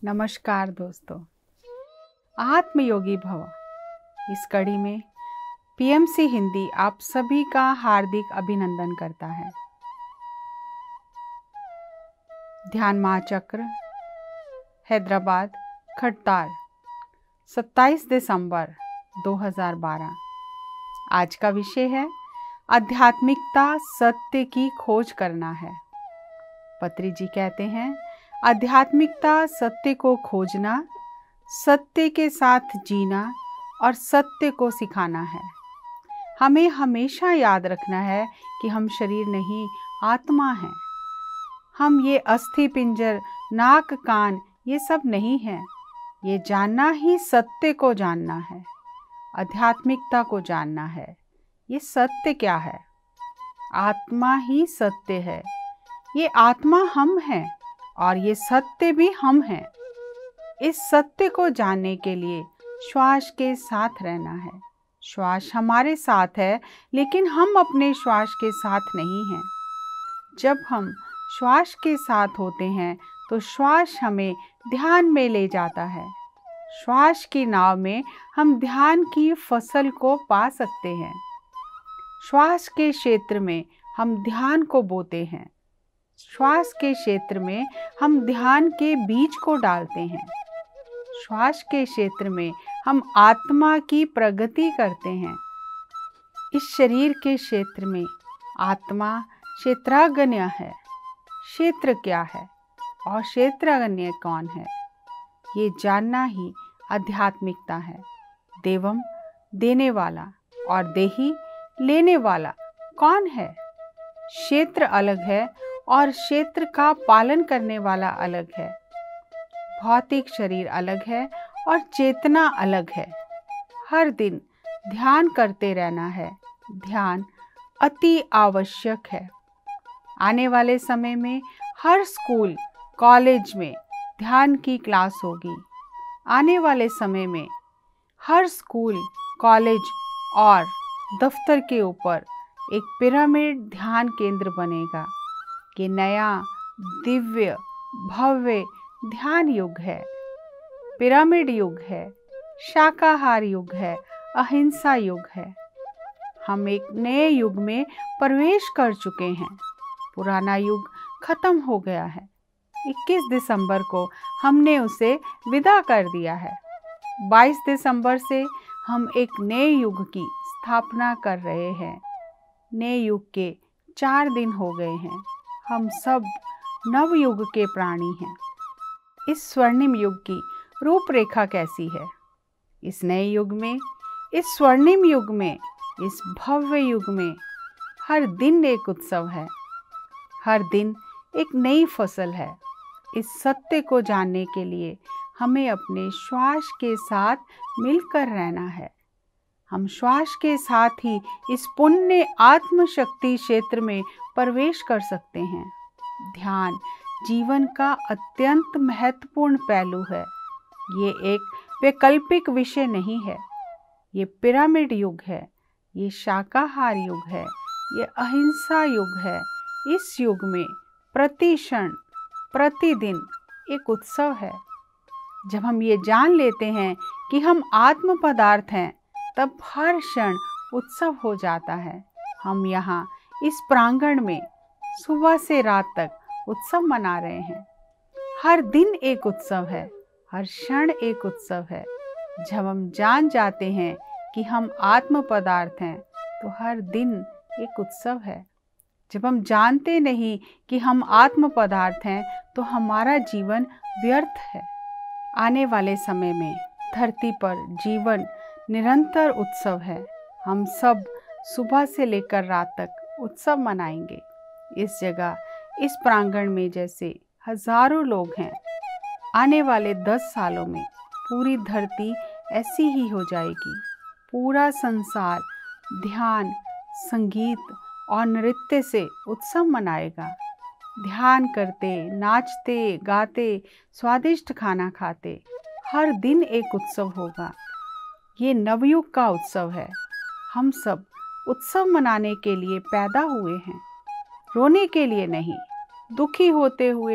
नमस्कार दोस्तों, आत्मयोगी भव इस कड़ी में पीएमसी हिंदी आप सभी का हार्दिक अभिनंदन करता है। ध्यान महाचक्र हैदराबाद खट्टार 27 दिसंबर 2012। आज का विषय है आध्यात्मिकता सत्य की खोज करना है। पत्री जी कहते हैं, आध्यात्मिकता सत्य को खोजना, सत्य के साथ जीना और सत्य को सिखाना है। हमें हमेशा याद रखना है कि हम शरीर नहीं, आत्मा हैं। हम ये अस्थि पिंजर, नाक कान ये सब नहीं है। ये जानना ही सत्य को जानना है, आध्यात्मिकता को जानना है। ये सत्य क्या है? आत्मा ही सत्य है। ये आत्मा हम हैं और ये सत्य भी हम हैं। इस सत्य को जानने के लिए श्वास के साथ रहना है। श्वास हमारे साथ है, लेकिन हम अपने श्वास के साथ नहीं हैं। जब हम श्वास के साथ होते हैं तो श्वास हमें ध्यान में ले जाता है। श्वास की नाव में हम ध्यान की फसल को पा सकते हैं। श्वास के क्षेत्र में हम ध्यान को बोते हैं। श्वास के क्षेत्र में हम ध्यान के बीज को डालते हैं। श्वास के क्षेत्र में हम आत्मा की प्रगति करते हैं। इस शरीर के क्षेत्र में आत्मा क्षेत्रागण्य है। क्षेत्र क्या है और क्षेत्रागण्य कौन है, ये जानना ही आध्यात्मिकता है। देवम देने वाला और देही लेने वाला कौन है? क्षेत्र अलग है और क्षेत्र का पालन करने वाला अलग है। भौतिक शरीर अलग है और चेतना अलग है। हर दिन ध्यान करते रहना है। ध्यान अति आवश्यक है। आने वाले समय में हर स्कूल कॉलेज में ध्यान की क्लास होगी। आने वाले समय में हर स्कूल कॉलेज और दफ्तर के ऊपर एक पिरामिड ध्यान केंद्र बनेगा। कि नया दिव्य भव्य ध्यान युग है, पिरामिड युग है, शाकाहार युग है, अहिंसा युग है। हम एक नए युग में प्रवेश कर चुके हैं। पुराना युग खत्म हो गया है। 21 दिसंबर को हमने उसे विदा कर दिया है। 22 दिसंबर से हम एक नए युग की स्थापना कर रहे हैं। नए युग के 4 दिन हो गए हैं। हम सब नव युग के प्राणी हैं। इस स्वर्णिम युग की रूपरेखा कैसी है? इस नए युग में, इस स्वर्णिम युग में, इस भव्य युग में हर दिन एक उत्सव है। हर दिन एक नई फसल है। इस सत्य को जानने के लिए हमें अपने श्वास के साथ मिलकर रहना है। हम श्वास के साथ ही इस पुण्य आत्मशक्ति क्षेत्र में प्रवेश कर सकते हैं। ध्यान जीवन का अत्यंत महत्वपूर्ण पहलू है। ये एक वैकल्पिक विषय नहीं है। ये पिरामिड युग है। ये शाकाहार युग है। ये अहिंसा युग है। इस युग में प्रति क्षण प्रतिदिन एक उत्सव है। जब हम ये जान लेते हैं कि हम आत्म पदार्थ हैं, तब हर क्षण उत्सव हो जाता है। हम यहाँ इस प्रांगण में सुबह से रात तक उत्सव मना रहे हैं। हर दिन एक उत्सव है, हर क्षण एक उत्सव है। जब हम जान जाते हैं कि हम आत्म पदार्थ हैं, तो हर दिन एक उत्सव है। जब हम जानते नहीं कि हम आत्म पदार्थ हैं, तो हमारा जीवन व्यर्थ है। आने वाले समय में धरती पर जीवन निरंतर उत्सव है। हम सब सुबह से लेकर रात तक उत्सव मनाएंगे। इस जगह, इस प्रांगण में जैसे हजारों लोग हैं। आने वाले 10 सालों में पूरी धरती ऐसी ही हो जाएगी। पूरा संसार ध्यान, संगीत और नृत्य से उत्सव मनाएगा। ध्यान करते, नाचते, गाते, स्वादिष्ट खाना खाते हर दिन एक उत्सव होगा। ये नवयुग का उत्सव है। हम सब उत्सव मनाने के लिए पैदा हुए हैं, रोने के लिए नहीं। दुखी होते हुए,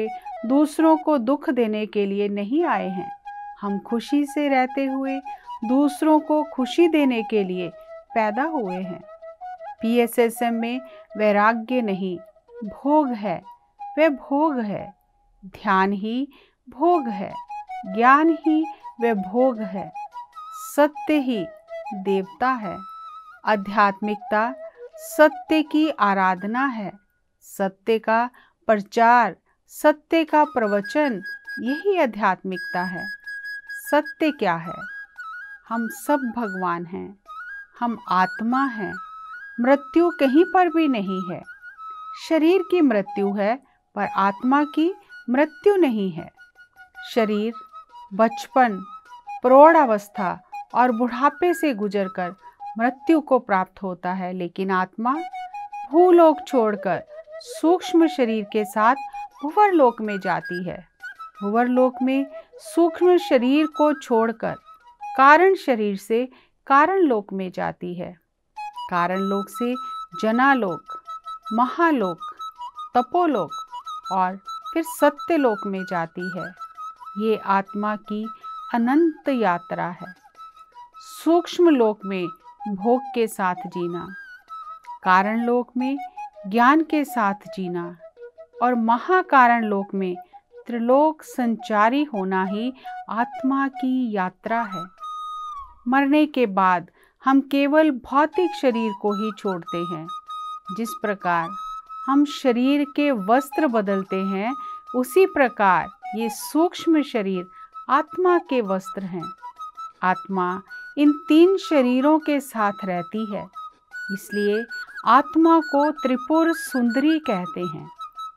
दूसरों को दुख देने के लिए नहीं आए हैं। हम खुशी से रहते हुए दूसरों को खुशी देने के लिए पैदा हुए हैं। PSSM में वैराग्य नहीं, भोग है। वह भोग है। ध्यान ही भोग है। ज्ञान ही वह भोग है। सत्य ही देवता है। आध्यात्मिकता सत्य की आराधना है। सत्य का प्रचार, सत्य का प्रवचन, यही आध्यात्मिकता है। सत्य क्या है? हम सब भगवान हैं। हम आत्मा हैं। मृत्यु कहीं पर भी नहीं है। शरीर की मृत्यु है, पर आत्मा की मृत्यु नहीं है। शरीर बचपन, प्रौढ़ावस्था और बुढ़ापे से गुजरकर मृत्यु को प्राप्त होता है, लेकिन आत्मा भूलोक छोड़कर सूक्ष्म शरीर के साथ भुवरलोक में जाती है। भुवरलोक में सूक्ष्म शरीर को छोड़कर कारण शरीर से कारण लोक में जाती है। कारण लोक से जनालोक, महालोक, तपोलोक और फिर सत्यलोक में जाती है। ये आत्मा की अनंत यात्रा है। सूक्ष्म लोक में भोग के साथ जीना, कारण लोक में ज्ञान के साथ जीना और महाकारण लोक में त्रिलोक संचारी होना ही आत्मा की यात्रा है। मरने के बाद हम केवल भौतिक शरीर को ही छोड़ते हैं। जिस प्रकार हम शरीर के वस्त्र बदलते हैं, उसी प्रकार ये सूक्ष्म शरीर आत्मा के वस्त्र हैं। आत्मा इन 3 शरीरों के साथ रहती है, इसलिए आत्मा को त्रिपुर सुंदरी कहते हैं।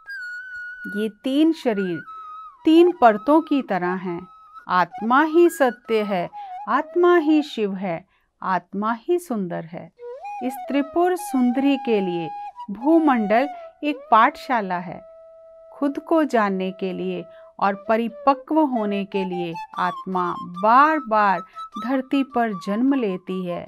ये 3 शरीर 3 परतों की तरह हैं। आत्मा ही सत्य है, आत्मा ही शिव है, आत्मा ही सुंदर है। इस त्रिपुर सुंदरी के लिए भूमंडल एक पाठशाला है। खुद को जानने के लिए और परिपक्व होने के लिए आत्मा बार बार धरती पर जन्म लेती है।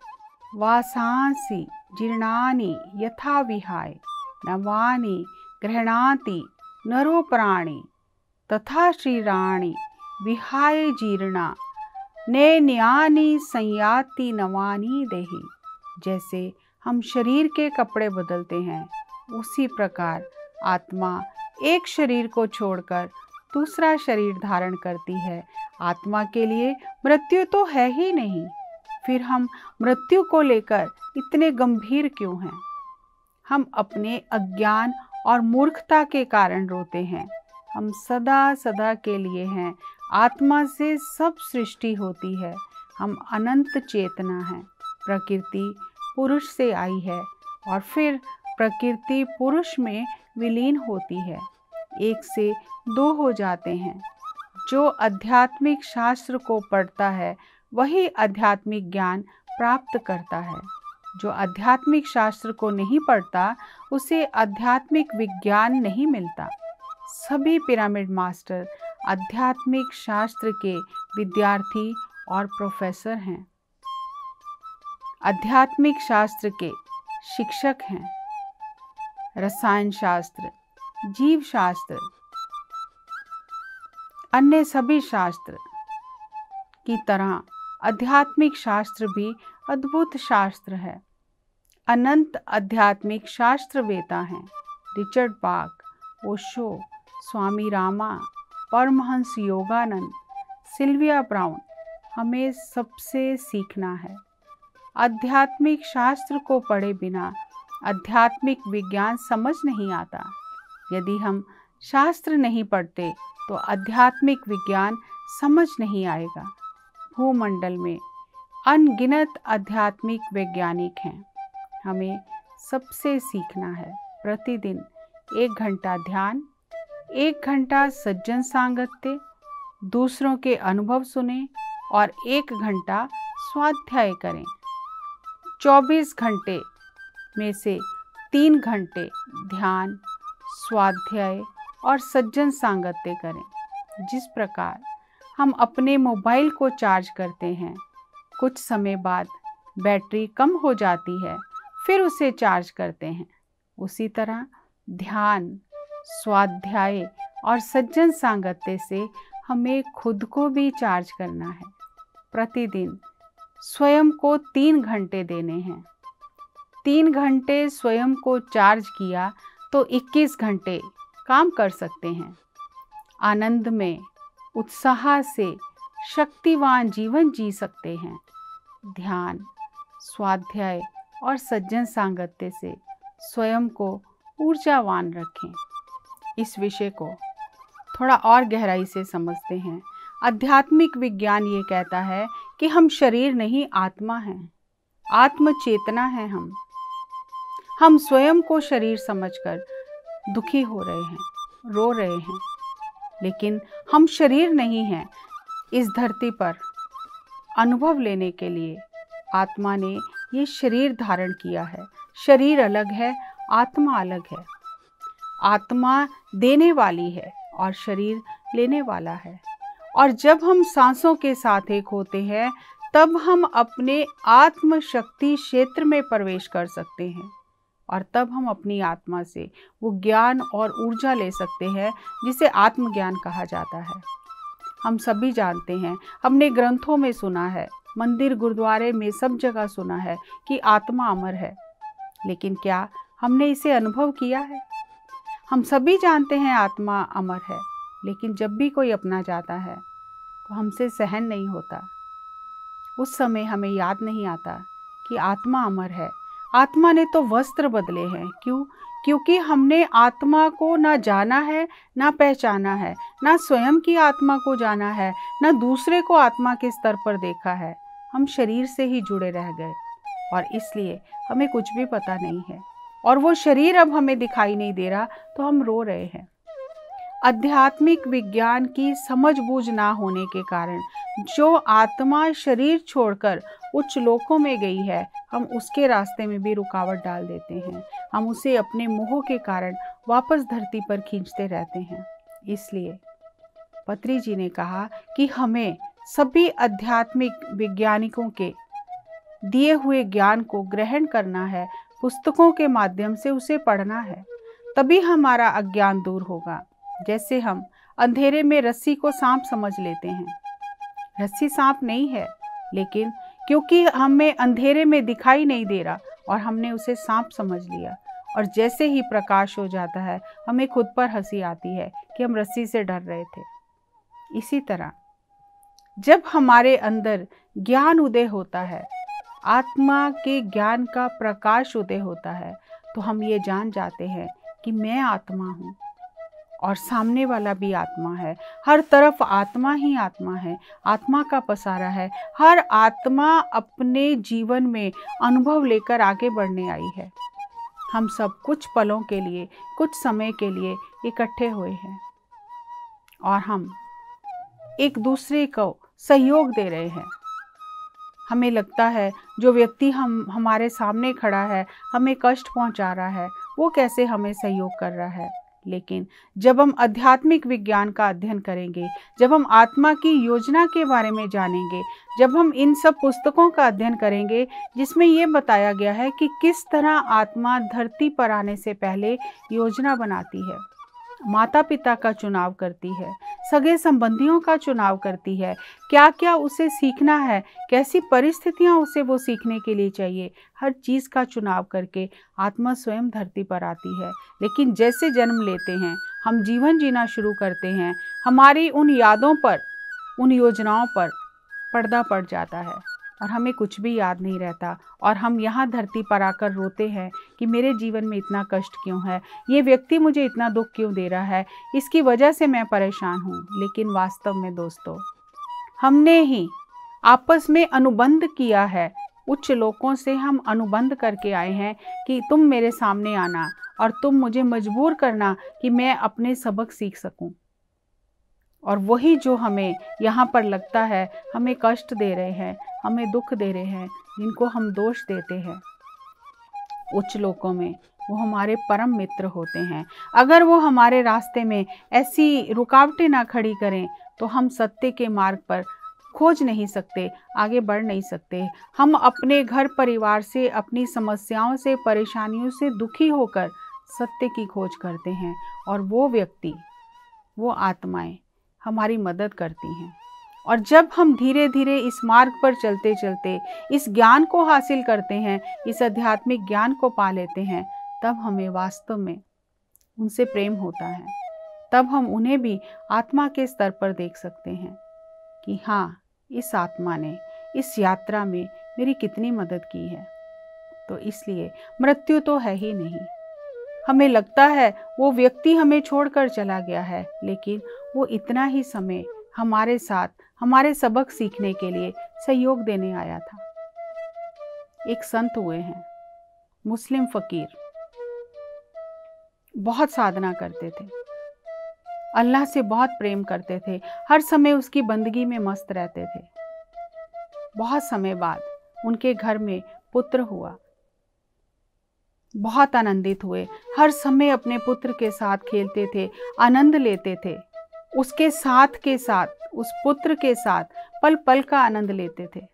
वासांसि जीर्णानि यथा विहाय नवानि गृह्णाति नरो प्राणी तथा शरीराणि विहाय जीर्णा नैन्यानि संयाति नवानि देहि। जैसे हम शरीर के कपड़े बदलते हैं, उसी प्रकार आत्मा एक शरीर को छोड़कर दूसरा शरीर धारण करती है। आत्मा के लिए मृत्यु तो है ही नहीं, फिर हम मृत्यु को लेकर इतने गंभीर क्यों हैं? हम अपने अज्ञान और मूर्खता के कारण रोते हैं। हम सदा सदा के लिए हैं। आत्मा से सब सृष्टि होती है। हम अनंत चेतना हैं। प्रकृति पुरुष से आई है और फिर प्रकृति पुरुष में विलीन होती है। 1 से 2 हो जाते हैं। जो आध्यात्मिक शास्त्र को पढ़ता है, वही आध्यात्मिक ज्ञान प्राप्त करता है। जो आध्यात्मिक शास्त्र को नहीं पढ़ता, उसे आध्यात्मिक विज्ञान नहीं मिलता। सभी पिरामिड मास्टर आध्यात्मिक शास्त्र के विद्यार्थी और प्रोफेसर हैं। आध्यात्मिक शास्त्र के शिक्षक हैं। रसायन शास्त्र, जीव शास्त्र, अन्य सभी शास्त्र की तरह आध्यात्मिक शास्त्र भी अद्भुत शास्त्र है। अनंत आध्यात्मिक शास्त्रवेता हैं। Richard Bach, Osho, Swami Rama, Paramahansa Yogananda, Sylvia Browne, हमें सबसे सीखना है। आध्यात्मिक शास्त्र को पढ़े बिना आध्यात्मिक विज्ञान समझ नहीं आता। यदि हम शास्त्र नहीं पढ़ते तो आध्यात्मिक विज्ञान समझ नहीं आएगा। भूमंडल में अनगिनत आध्यात्मिक वैज्ञानिक हैं। हमें सबसे सीखना है। प्रतिदिन 1 घंटा ध्यान, 1 घंटा सज्जन सांगत्य, दूसरों के अनुभव सुने और 1 घंटा स्वाध्याय करें। 24 घंटे में से 3 घंटे ध्यान, स्वाध्याय और सज्जन सांगत्य करें। जिस प्रकार हम अपने मोबाइल को चार्ज करते हैं, कुछ समय बाद बैटरी कम हो जाती है, फिर उसे चार्ज करते हैं, उसी तरह ध्यान, स्वाध्याय और सज्जन सांगत्य से हमें खुद को भी चार्ज करना है। प्रतिदिन स्वयं को 3 घंटे देने हैं। 3 घंटे स्वयं को चार्ज किया तो 21 घंटे काम कर सकते हैं। आनंद में, उत्साह से शक्तिवान जीवन जी सकते हैं। ध्यान, स्वाध्याय और सज्जन सांगत्य से स्वयं को ऊर्जावान रखें। इस विषय को थोड़ा और गहराई से समझते हैं। आध्यात्मिक विज्ञान ये कहता है कि हम शरीर नहीं, आत्मा हैं। आत्म चेतना है हम स्वयं को शरीर समझकर दुखी हो रहे हैं, रो रहे हैं, लेकिन हम शरीर नहीं हैं। इस धरती पर अनुभव लेने के लिए आत्मा ने ये शरीर धारण किया है। शरीर अलग है, आत्मा अलग है। आत्मा देने वाली है और शरीर लेने वाला है। और जब हम सांसों के साथ एक होते हैं तब हम अपने आत्म शक्ति क्षेत्र में प्रवेश कर सकते हैं और तब हम अपनी आत्मा से वो ज्ञान और ऊर्जा ले सकते हैं जिसे आत्मज्ञान कहा जाता है। हम सभी जानते हैं, हमने ग्रंथों में सुना है, मंदिर गुरुद्वारे में सब जगह सुना है कि आत्मा अमर है, लेकिन क्या हमने इसे अनुभव किया है? हम सभी जानते हैं आत्मा अमर है, लेकिन जब भी कोई अपना जाता है तो हमसे सहन नहीं होता। उस समय हमें याद नहीं आता कि आत्मा अमर है। आत्मा ने तो वस्त्र बदले हैं। क्यों? क्योंकि हमने आत्मा को ना जाना है, ना पहचाना है, ना स्वयं की आत्मा को जाना है, ना दूसरे को आत्मा के स्तर पर देखा है। हम शरीर से ही जुड़े रह गए और इसलिए हमें कुछ भी पता नहीं है। और वो शरीर अब हमें दिखाई नहीं दे रहा तो हम रो रहे हैं। आध्यात्मिक विज्ञान की समझबूझ ना होने के कारण जो आत्मा शरीर छोड़कर उच्च लोकों में गई है, हम उसके रास्ते में भी रुकावट डाल देते हैं। हम उसे अपने मोह के कारण वापस धरती पर खींचते रहते हैं। इसलिए पत्री जी ने कहा कि हमें सभी आध्यात्मिक वैज्ञानिकों के दिए हुए ज्ञान को ग्रहण करना है, पुस्तकों के माध्यम से उसे पढ़ना है, तभी हमारा अज्ञान दूर होगा। जैसे हम अंधेरे में रस्सी को सांप समझ लेते हैं। रस्सी सांप नहीं है, लेकिन क्योंकि हमें अंधेरे में दिखाई नहीं दे रहा और हमने उसे सांप समझ लिया, और जैसे ही प्रकाश हो जाता है हमें खुद पर हंसी आती है कि हम रस्सी से डर रहे थे। इसी तरह जब हमारे अंदर ज्ञान उदय होता है, आत्मा के ज्ञान का प्रकाश उदय होता है, तो हम ये जान जाते हैं कि मैं आत्मा हूँ और सामने वाला भी आत्मा है। हर तरफ आत्मा ही आत्मा है, आत्मा का पसारा है। हर आत्मा अपने जीवन में अनुभव लेकर आगे बढ़ने आई है। हम सब कुछ पलों के लिए, कुछ समय के लिए इकट्ठे हुए हैं और हम एक दूसरे को सहयोग दे रहे हैं। हमें लगता है जो व्यक्ति हमारे सामने खड़ा है, हमें कष्ट पहुंचा रहा है, वो कैसे हमें सहयोग कर रहा है। लेकिन जब हम आध्यात्मिक विज्ञान का अध्ययन करेंगे, जब हम आत्मा की योजना के बारे में जानेंगे, जब हम इन सब पुस्तकों का अध्ययन करेंगे जिसमें ये बताया गया है कि किस तरह आत्मा धरती पर आने से पहले योजना बनाती है, माता पिता का चुनाव करती है, सगे संबंधियों का चुनाव करती है, क्या क्या उसे सीखना है, कैसी परिस्थितियां उसे वो सीखने के लिए चाहिए, हर चीज़ का चुनाव करके आत्मा स्वयं धरती पर आती है। लेकिन जैसे जन्म लेते हैं, हम जीवन जीना शुरू करते हैं, हमारी उन यादों पर, उन योजनाओं पर पर्दा पड़ जाता है और हमें कुछ भी याद नहीं रहता और हम यहाँ धरती पर आकर रोते हैं कि मेरे जीवन में इतना कष्ट क्यों है, ये व्यक्ति मुझे इतना दुख क्यों दे रहा है, इसकी वजह से मैं परेशान हूँ। लेकिन वास्तव में दोस्तों, हमने ही आपस में अनुबंध किया है। उच्च लोकों से हम अनुबंध करके आए हैं कि तुम मेरे सामने आना और तुम मुझे मजबूर करना कि मैं अपने सबक सीख सकूं। और वही जो हमें यहाँ पर लगता है हमें कष्ट दे रहे हैं, हमें दुख दे रहे हैं, जिनको हम दोष देते हैं, उच्च लोकों में वो हमारे परम मित्र होते हैं। अगर वो हमारे रास्ते में ऐसी रुकावटें ना खड़ी करें तो हम सत्य के मार्ग पर खोज नहीं सकते, आगे बढ़ नहीं सकते। हम अपने घर परिवार से, अपनी समस्याओं से, परेशानियों से दुखी होकर सत्य की खोज करते हैं और वो व्यक्ति वो आत्माएं हमारी मदद करती हैं। और जब हम धीरे धीरे इस मार्ग पर चलते चलते इस ज्ञान को हासिल करते हैं, इस आध्यात्मिक ज्ञान को पा लेते हैं, तब हमें वास्तव में उनसे प्रेम होता है। तब हम उन्हें भी आत्मा के स्तर पर देख सकते हैं कि हाँ, इस आत्मा ने इस यात्रा में मेरी कितनी मदद की है। तो इसलिए मृत्यु तो है ही नहीं। हमें लगता है वो व्यक्ति हमें छोड़कर चला गया है, लेकिन वो इतना ही समय हमारे साथ हमारे सबक सीखने के लिए सहयोग देने आया था। एक संत हुए हैं, मुस्लिम फकीर, बहुत साधना करते थे, अल्लाह से बहुत प्रेम करते थे, हर समय उसकी बंदगी में मस्त रहते थे। बहुत समय बाद उनके घर में पुत्र हुआ, बहुत आनंदित हुए, हर समय अपने पुत्र के साथ खेलते थे, आनंद लेते थे, उसके साथ के साथ, उस पुत्र के साथ पल पल का आनंद लेते थे।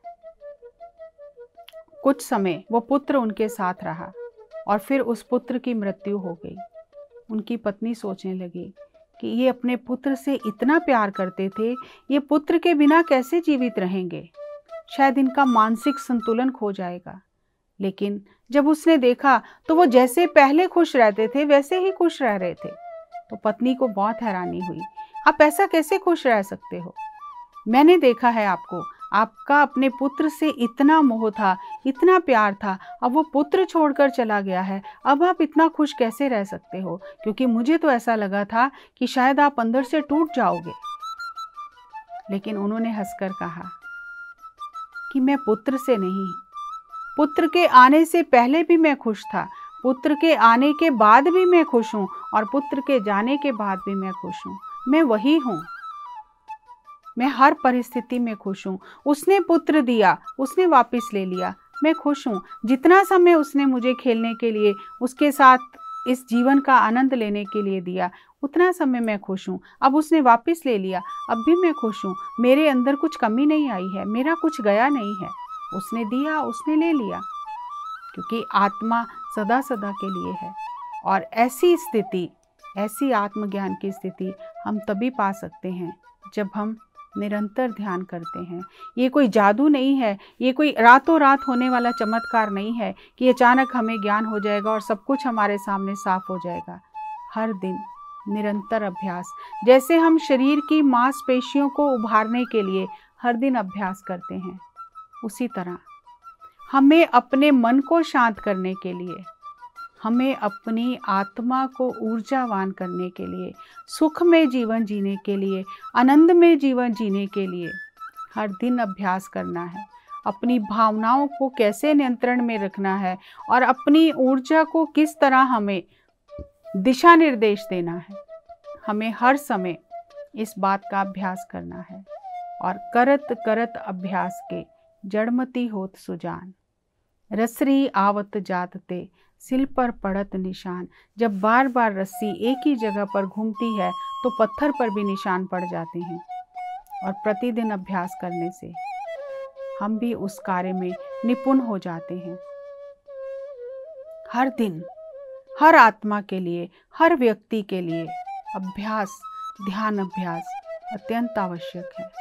कुछ समय वो पुत्र उनके साथ रहा और फिर उस पुत्र की मृत्यु हो गई। उनकी पत्नी सोचने लगी कि ये अपने पुत्र से इतना प्यार करते थे, ये पुत्र के बिना कैसे जीवित रहेंगे, शायद इनका मानसिक संतुलन खो जाएगा। लेकिन जब उसने देखा तो वो जैसे पहले खुश रहते थे वैसे ही खुश रह रहे थे। तो पत्नी को बहुत हैरानी हुई, आप ऐसा कैसे खुश रह सकते हो? मैंने देखा है आपको, आपका अपने पुत्र से इतना मोह था, इतना प्यार था, अब वो पुत्र छोड़कर चला गया है, अब आप इतना खुश कैसे रह सकते हो? क्योंकि मुझे तो ऐसा लगा था कि शायद आप अंदर से टूट जाओगे। लेकिन उन्होंने हंसकर कहा कि मैं पुत्र से नहीं, पुत्र के आने से पहले भी मैं खुश था, पुत्र के आने के बाद भी मैं खुश हूँ, और पुत्र के जाने के बाद भी मैं खुश हूँ। मैं वही हूँ, मैं हर परिस्थिति में खुश हूँ। उसने पुत्र दिया, उसने वापस ले लिया, मैं खुश हूँ। जितना समय उसने मुझे खेलने के लिए, उसके साथ इस जीवन का आनंद लेने के लिए दिया, उतना समय मैं खुश हूँ। अब उसने वापस ले लिया, अब भी मैं खुश हूँ। मेरे अंदर कुछ कमी नहीं आई है, मेरा कुछ गया नहीं है। उसने दिया, उसने ले लिया, क्योंकि आत्मा सदा सदा के लिए है। और ऐसी स्थिति, ऐसी आत्मज्ञान की स्थिति हम तभी पा सकते हैं जब हम निरंतर ध्यान करते हैं। ये कोई जादू नहीं है, ये कोई रातों रात होने वाला चमत्कार नहीं है कि अचानक हमें ज्ञान हो जाएगा और सब कुछ हमारे सामने साफ हो जाएगा। हर दिन निरंतर अभ्यास, जैसे हम शरीर की मांसपेशियों को उभारने के लिए हर दिन अभ्यास करते हैं, उसी तरह हमें अपने मन को शांत करने के लिए, हमें अपनी आत्मा को ऊर्जावान करने के लिए, सुख में जीवन जीने के लिए, आनंद में जीवन जीने के लिए हर दिन अभ्यास करना है। अपनी भावनाओं को कैसे नियंत्रण में रखना है और अपनी ऊर्जा को किस तरह हमें दिशा निर्देश देना है, हमें हर समय इस बात का अभ्यास करना है। और करत करत अभ्यास के जड़मती होत सुजान, रसरी आवत जात ते सिल पर पड़त निशान। जब बार बार रस्सी एक ही जगह पर घूमती है तो पत्थर पर भी निशान पड़ जाते हैं। और प्रतिदिन अभ्यास करने से हम भी उस कार्य में निपुण हो जाते हैं। हर दिन, हर आत्मा के लिए, हर व्यक्ति के लिए अभ्यास, ध्यान अभ्यास अत्यंत आवश्यक है।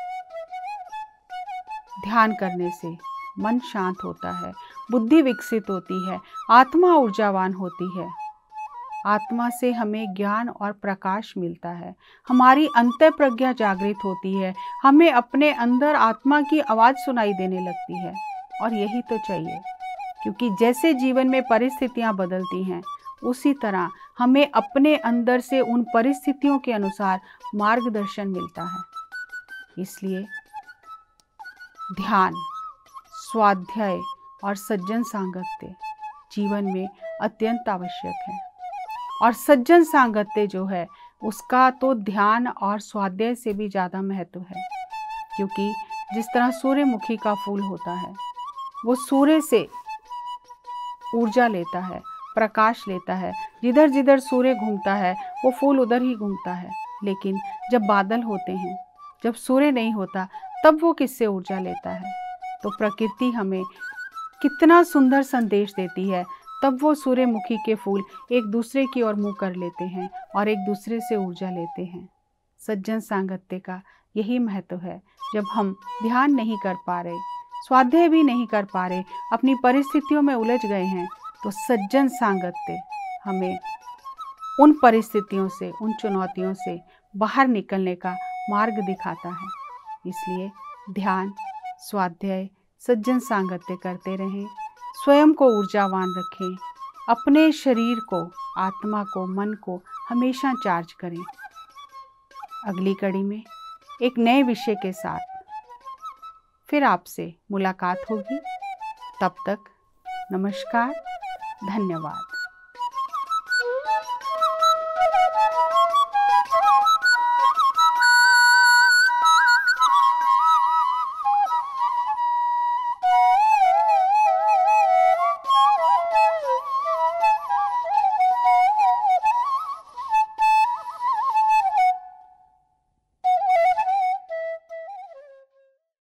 ध्यान करने से मन शांत होता है, बुद्धि विकसित होती है, आत्मा ऊर्जावान होती है। आत्मा से हमें ज्ञान और प्रकाश मिलता है, हमारी अंतः प्रज्ञा जागृत होती है, हमें अपने अंदर आत्मा की आवाज़ सुनाई देने लगती है। और यही तो चाहिए, क्योंकि जैसे जीवन में परिस्थितियां बदलती हैं, उसी तरह हमें अपने अंदर से उन परिस्थितियों के अनुसार मार्गदर्शन मिलता है। इसलिए ध्यान, स्वाध्याय और सज्जन सांगत्य जीवन में अत्यंत आवश्यक है। और सज्जन सांगत्य जो है उसका तो ध्यान और स्वाध्याय से भी ज़्यादा महत्व है, क्योंकि जिस तरह सूर्यमुखी का फूल होता है, वो सूर्य से ऊर्जा लेता है, प्रकाश लेता है। जिधर जिधर सूर्य घूमता है वो फूल उधर ही घूमता है। लेकिन जब बादल होते हैं, जब सूर्य नहीं होता, तब वो किससे ऊर्जा लेता है? तो प्रकृति हमें कितना सुंदर संदेश देती है। तब वो सूर्यमुखी के फूल एक दूसरे की ओर मुँह कर लेते हैं और एक दूसरे से ऊर्जा लेते हैं। सज्जन सांगत्य का यही महत्व है। जब हम ध्यान नहीं कर पा रहे, स्वाध्याय भी नहीं कर पा रहे, अपनी परिस्थितियों में उलझ गए हैं, तो सज्जन सांगत्य हमें उन परिस्थितियों से, उन चुनौतियों से बाहर निकलने का मार्ग दिखाता है। इसलिए ध्यान, स्वाध्याय, सज्जन सांगत्य करते रहें, स्वयं को ऊर्जावान रखें, अपने शरीर को, आत्मा को, मन को हमेशा चार्ज करें। अगली कड़ी में एक नए विषय के साथ फिर आपसे मुलाकात होगी। तब तक नमस्कार, धन्यवाद।